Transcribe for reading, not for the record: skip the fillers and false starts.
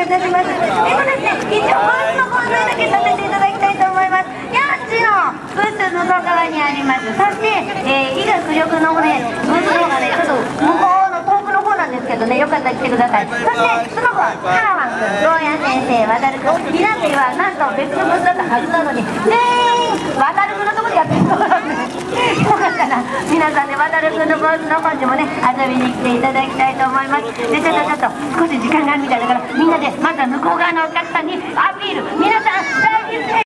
いたします。ですね、一応ブースのご案内だけさせていただきたいと思います。ヤンチのブースの外側にあります。そして、医学力のね、ブースの方がね、ちょっと向こうの遠くの方なんですけどね、よかったら来てください。そしてその子はハラワン君、ゴーヤ先生、ワタル君、ひなてはなんと別のブースだったはずなのに全員ワタル君のところでやってるそうなんです。よかったら皆さんでワタル君のブースの方にもね遊びに来ていただきたいと思います。でちょっと少し時間があるみたいだからみんなでまずは向こう側のお客さんにアピール。皆さん大事ですね。